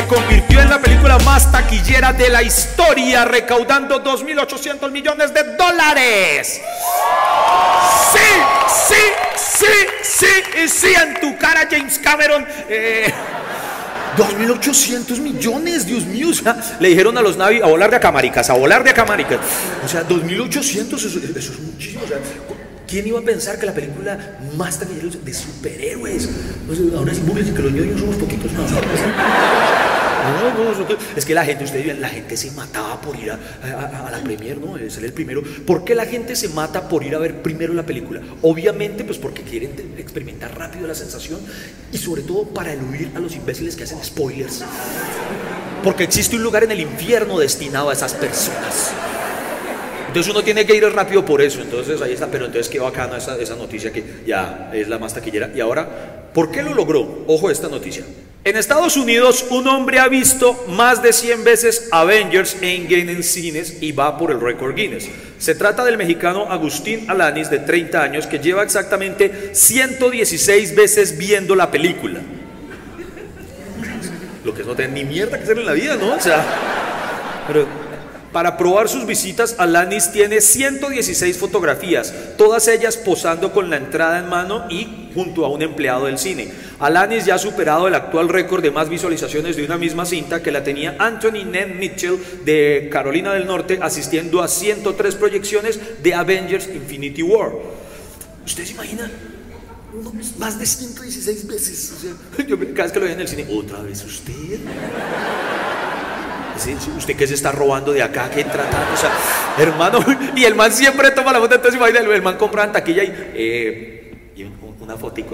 convirtió en la película más taquillera de la historia, recaudando $2.800 millones. Sí, en tu cara, James Cameron. 2.800 millones, Dios mío. O sea, le dijeron a los Navi a volar de acá, maricas, a volar de acá, maricas. O sea, 2.800, eso es muchísimo. O sea, ¿quién iba a pensar que la película más taquillera de superhéroes? Ahora sí, burles que los niños somos poquitos nosotros. No, es que la gente se mataba por ir a la premier, ¿no? Ser el primero. ¿Por qué la gente se mata por ir a ver primero la película? Obviamente, pues porque quieren experimentar rápido la sensación y sobre todo para eludir a los imbéciles que hacen spoilers. Porque existe un lugar en el infierno destinado a esas personas. Entonces uno tiene que ir rápido por eso. Entonces ahí está, pero entonces qué bacana esa noticia que ya es la más taquillera. Y ahora, ¿por qué lo logró? Ojo a esta noticia. En Estados Unidos, un hombre ha visto más de 100 veces Avengers Endgame en cines y va por el récord Guinness. Se trata del mexicano Agustín Alanis, de 30 años, que lleva exactamente 116 veces viendo la película. Lo que no tiene ni mierda que hacer en la vida, ¿no? O sea, pero para probar sus visitas, Alanis tiene 116 fotografías, todas ellas posando con la entrada en mano y junto a un empleado del cine. Alanis ya ha superado el actual récord de más visualizaciones de una misma cinta, que la tenía Anthony Ned Mitchell de Carolina del Norte, asistiendo a 103 proyecciones de Avengers Infinity War. ¿Usted se imagina? Más de 116 veces. O sea, yo cada vez que lo veía en el cine, ¿otra vez usted? ¿Usted qué se está robando de acá? ¿Qué tratando? O sea, hermano, y el man siempre toma la foto. Entonces imagina, el man compra en taquilla y una fotico.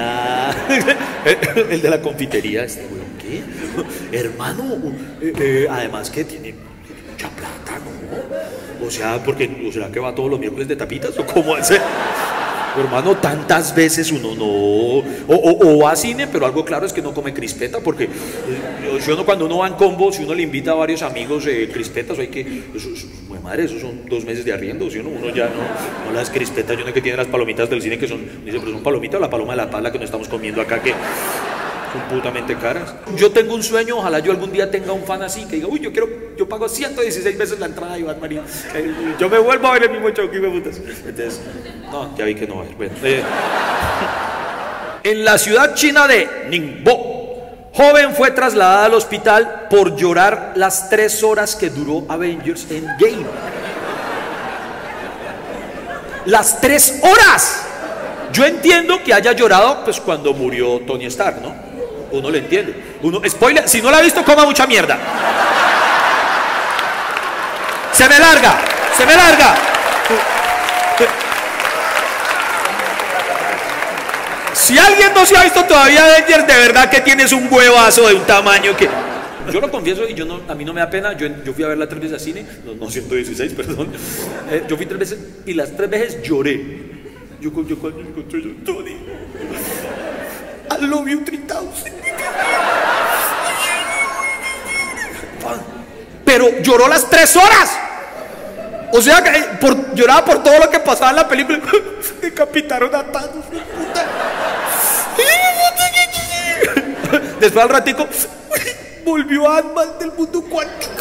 El de la confitería, ¿qué? Hermano, además que tiene mucha plata, ¿no? O sea, porque, ¿será que va todos los miércoles de tapitas? ¿O cómo hace? Hermano, tantas veces uno no... O va a cine, pero algo claro es que no come crispeta, porque cuando uno va en combo, si uno le invita a varios amigos crispetas, hay que... madre, esos son 2 meses de arriendo, si uno ya no las crispetas, yo no sé que tiene las palomitas del cine que son... Dice, pero son palomitas o la paloma de la pala que nos estamos comiendo acá, que son putamente caras. Yo tengo un sueño, ojalá yo algún día tenga un fan así, que diga, uy, yo pago 116 veces la entrada, Iván María. Yo me vuelvo a ver el mismo show que me putas. Entonces, no, ya vi que no va a ir. Bueno, en la ciudad china de Ningbo, joven fue trasladada al hospital por llorar las 3 horas que duró Avengers Endgame. ¡Las 3 horas! Yo entiendo que haya llorado pues cuando murió Tony Stark, ¿no? Uno le entiende. Spoiler, si no la ha visto, coma mucha mierda. Se me larga. Si alguien no se ha visto todavía Avengers, de verdad que tienes un huevazo de un tamaño que... Yo lo confieso y a mí no me da pena. Yo fui a verla 3 veces al cine, no 116, perdón. Yo fui 3 veces y las 3 veces lloré. Yo cuando encontré a Tony, I love you 3000. Pero lloró las 3 horas. O sea, lloraba por todo lo que pasaba en la película. Decapitaron a Thanos. Después al ratico volvió Ant-Man del mundo cuántico.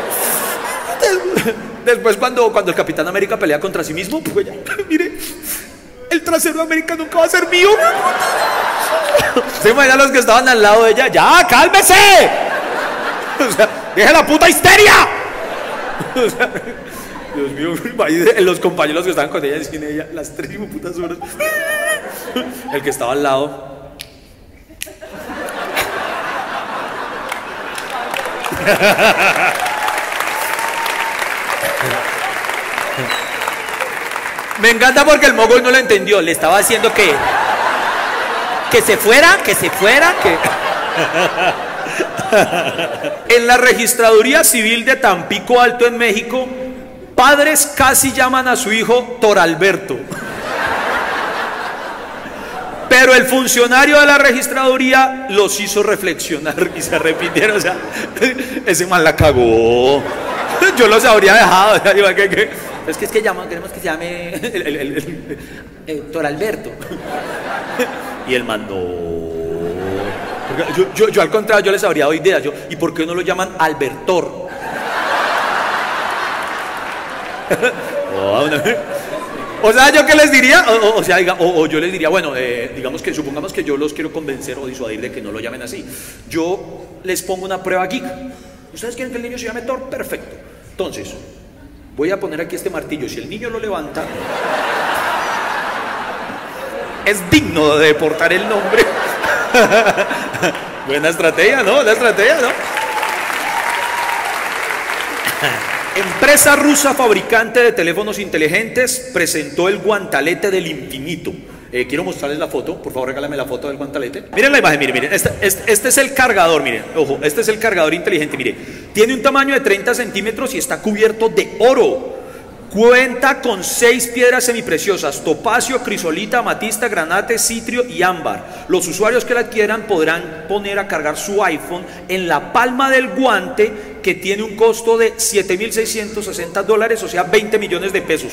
Después cuando el Capitán América pelea contra sí mismo, pues ya, mire, el trasero de América nunca va a ser mío. ¿Se imaginan los que estaban al lado de ella? ¡Ya, cálmese! O sea, ¡deje la puta histeria! O sea, Dios mío, los compañeros que estaban con ella en cine, ella, las 3 putas horas. El que estaba al lado. Me encanta porque el mogol no lo entendió. Le estaba haciendo que se fuera. En la registraduría civil de Tampico Alto, en México, padres casi llaman a su hijo Toralberto. Pero el funcionario de la registraduría los hizo reflexionar y se arrepintieron. O sea, ese man la cagó. Yo los habría dejado. O sea, es que queremos que se llame Toralberto. Y el man no. Yo al contrario, yo les habría dado ideas. ¿Y por qué no lo llaman Albertor? O sea, ¿yo qué les diría? O yo les diría, bueno, digamos que supongamos que yo los quiero convencer o disuadir de que no lo llamen así. Yo les pongo una prueba geek. ¿Ustedes quieren que el niño se llame Thor? Perfecto. Entonces, voy a poner aquí este martillo. Si el niño lo levanta, es digno de portar el nombre. Buena estrategia, ¿no? La estrategia, ¿no? Empresa rusa fabricante de teléfonos inteligentes presentó el guantalete del infinito. Quiero mostrarles la foto, por favor regálame la foto del guantalete. Miren la imagen, miren, este es el cargador, miren, ojo, este es el cargador inteligente, miren. Tiene un tamaño de 30 centímetros y está cubierto de oro. Cuenta con 6 piedras semipreciosas: topacio, crisolita, amatista, granate, citrio y ámbar. Los usuarios que la adquieran podrán poner a cargar su iPhone en la palma del guante, que tiene un costo de $7,660, o sea, 20 millones de pesos.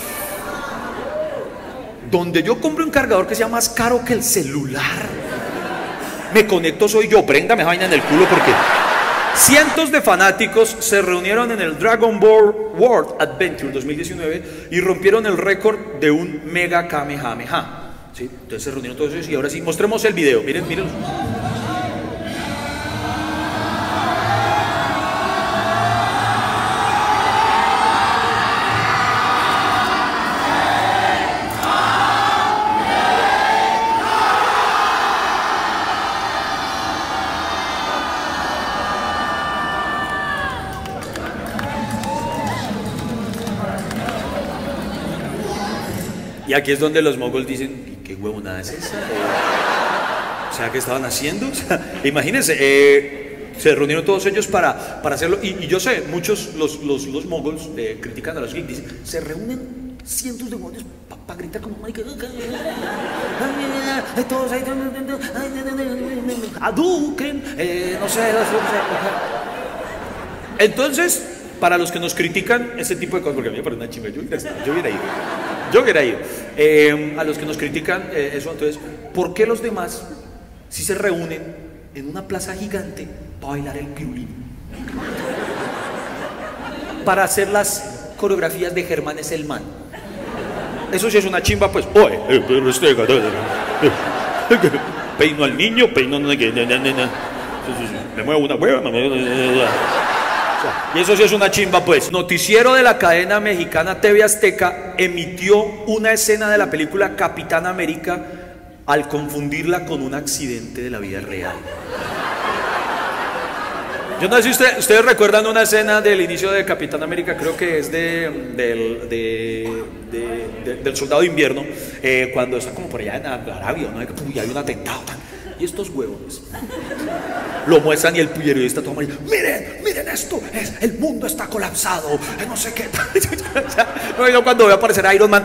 Donde yo compre un cargador que sea más caro que el celular, me conecto soy yo. Préndame esa vaina en el culo, porque cientos de fanáticos se reunieron en el Dragon Ball World Adventure 2019 y rompieron el récord de un mega Kamehameha. ¿Sí? Entonces se reunieron todos ellos y ahora sí, mostremos el video. Miren, miren. Y aquí es donde los mogols dicen, ¿qué huevonada es esa? O sea, ¿qué estaban haciendo? O sea, imagínense, se reunieron todos ellos para hacerlo. Y yo sé, muchos, los mogols critican a los geeks, dicen, se reúnen cientos de mogols para gritar como todos ahí, Hadouken, no sé. Entonces, para los que nos critican ese tipo de cosas, porque a mí me parece una chimba, yo hubiera ido. A los que nos critican eso, entonces, ¿por qué los demás si se reúnen en una plaza gigante para bailar el pirulín? Para hacer las coreografías de Germán es el man. Eso sí es una chimba, pues. Oye, peino al niño, peino me muevo una hueva, y eso sí es una chimba, pues. Noticiero de la cadena mexicana TV Azteca emitió una escena de la película Capitán América al confundirla con un accidente de la vida real. Yo no sé si ustedes recuerdan una escena del inicio de Capitán América, creo que es del Soldado de Invierno, cuando está como por allá en Arabia, ¿no? Y hay un atentado. Y estos huevones lo muestran y el periodista toma y miren esto, el mundo está colapsado, no sé qué. No, yo cuando voy a aparecer Iron Man.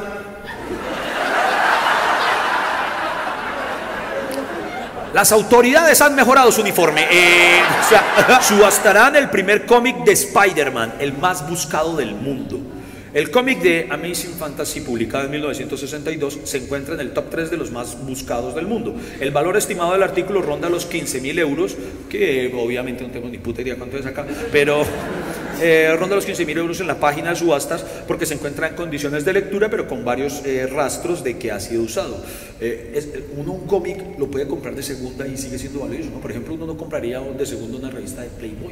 Las autoridades han mejorado su uniforme. Subastarán el primer cómic de Spider-Man, el más buscado del mundo. El cómic de Amazing Fantasy, publicado en 1962, se encuentra en el top 3 de los más buscados del mundo. El valor estimado del artículo ronda los 15.000 euros, que obviamente no tengo ni puta idea cuánto es acá, pero ronda los 15.000 euros en la página de subastas, porque se encuentra en condiciones de lectura, pero con varios rastros de que ha sido usado. Uno un cómic lo puede comprar de segunda y sigue siendo valioso, ¿no? Por ejemplo, uno no compraría de segunda una revista de Playboy.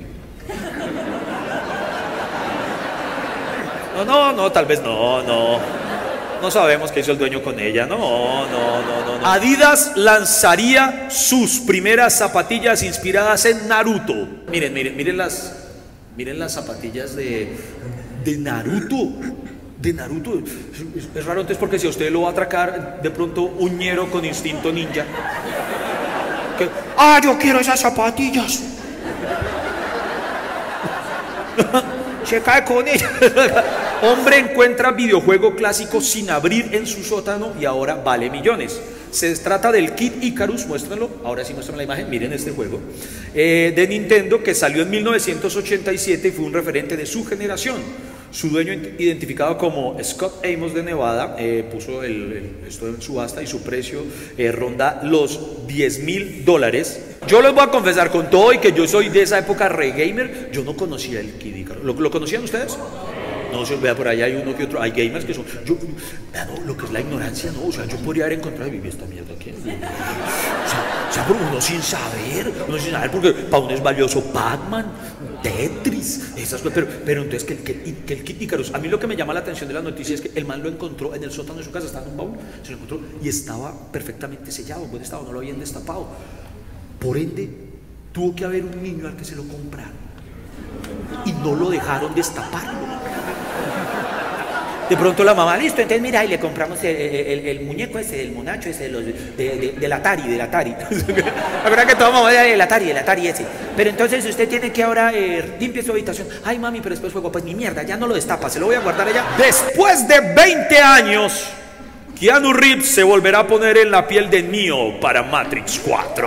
No, tal vez no sabemos qué hizo el dueño con ella, no. Adidas lanzaría sus primeras zapatillas inspiradas en Naruto. Miren las zapatillas de Naruto. De Naruto. Es raro entonces, porque si a usted lo va a atracar de pronto un ñero con instinto ninja, yo quiero esas zapatillas. Se cae con ella. Hombre encuentra videojuego clásico sin abrir en su sótano y ahora vale millones. Se trata del Kid Icarus, muéstranlo, ahora sí muestran la imagen, miren este juego de Nintendo, que salió en 1987 y fue un referente de su generación. Su dueño, identificado como Scott Amos de Nevada, puso esto en subasta y su precio ronda los $10,000. Yo les voy a confesar con todo y que yo soy de esa época re-gamer, yo no conocía el Kid Icarus. ¿Lo conocían ustedes? No, se vea por ahí hay uno que otro, hay gamers que son, no, lo que es la ignorancia, no, o sea, yo podría haber encontrado y vivir esta mierda aquí. O sea, por uno sin saber, porque para uno es valioso Pac-Man, Tetris, esas cosas, pero entonces que el Kid Icarus, a mí lo que me llama la atención de la noticia es que el man lo encontró en el sótano de su casa, estaba en un baúl, se lo encontró y estaba perfectamente sellado, en buen estado, no lo habían destapado. Por ende, tuvo que haber un niño al que se lo compraron y no lo dejaron destaparlo. De pronto la mamá, listo, entonces mira, y le compramos el muñeco ese, el monacho ese, del Atari. La verdad que toda mamá del Atari ese. Pero entonces usted tiene que ahora limpie su habitación. Ay, mami, pero después juego. Pues ni mierda, ya no lo destapa, se lo voy a guardar allá. Después de 20 años, Keanu Reeves se volverá a poner en la piel de Neo para Matrix 4.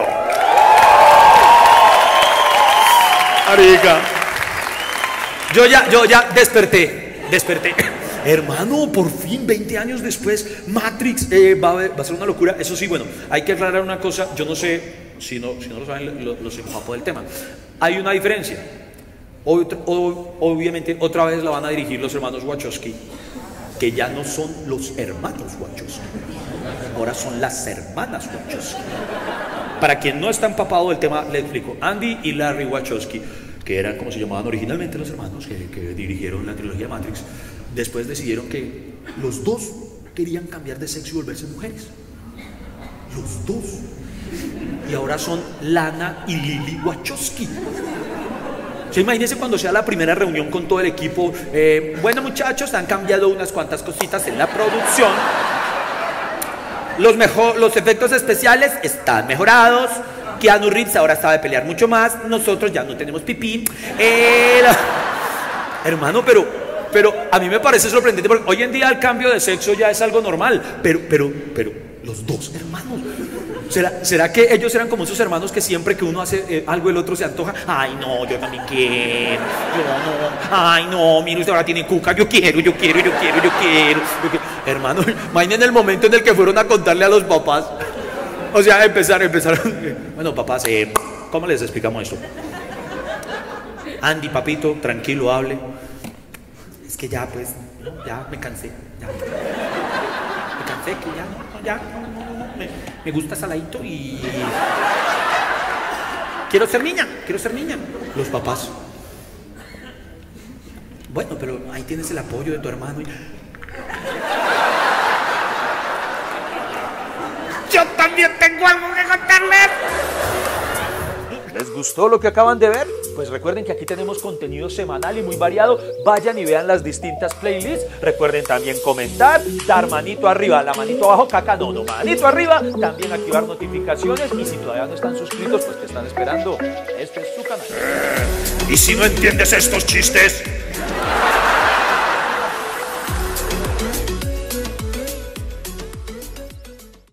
Arica. Yo ya desperté. Hermano, por fin, 20 años después, Matrix va a ser una locura. Eso sí, bueno, hay que aclarar una cosa. Yo no sé, si no lo saben, los empapo del tema. Hay una diferencia. Obviamente, otra vez la van a dirigir los hermanos Wachowski, que ya no son los hermanos Wachowski. Ahora son las hermanas Wachowski. Para quien no está empapado del tema, le explico. Andy y Larry Wachowski, que eran como se llamaban originalmente los hermanos que dirigieron la trilogía Matrix, después decidieron que los dos querían cambiar de sexo y volverse mujeres. Los dos. Y ahora son Lana y Lily Wachowski. ¿Se imagínense cuando sea la primera reunión con todo el equipo? Bueno, muchachos, han cambiado unas cuantas cositas en la producción. Los efectos especiales están mejorados. Keanu Reeves ahora sabe pelear mucho más. Nosotros ya no tenemos pipí. Hermano, pero a mí me parece sorprendente porque hoy en día el cambio de sexo ya es algo normal. Pero los dos hermanos. ¿Será que ellos eran como esos hermanos que siempre que uno hace algo el otro se antoja? Ay, no, yo también quiero. Ay, no, mire, usted ahora tiene cuca. Yo quiero. Hermano, imaginen el momento en el que fueron a contarle a los papás. O sea, empezaron. Bueno, papás, ¿cómo les explicamos esto? Andy, papito, tranquilo, hable. Es que ya, pues, no, ya me cansé. Me cansé que ya. Me gusta saladito y... Quiero ser niña. Los papás. Bueno, pero ahí tienes el apoyo de tu hermano. Yo también tengo algo que contarles. ¿Les gustó lo que acaban de ver? Pues recuerden que aquí tenemos contenido semanal y muy variado. Vayan y vean las distintas playlists. Recuerden también comentar, dar manito arriba, la manito abajo, caca, no, manito arriba. También activar notificaciones y si todavía no están suscritos, pues ¿qué están esperando? Este es su canal. ¿Y si no entiendes estos chistes?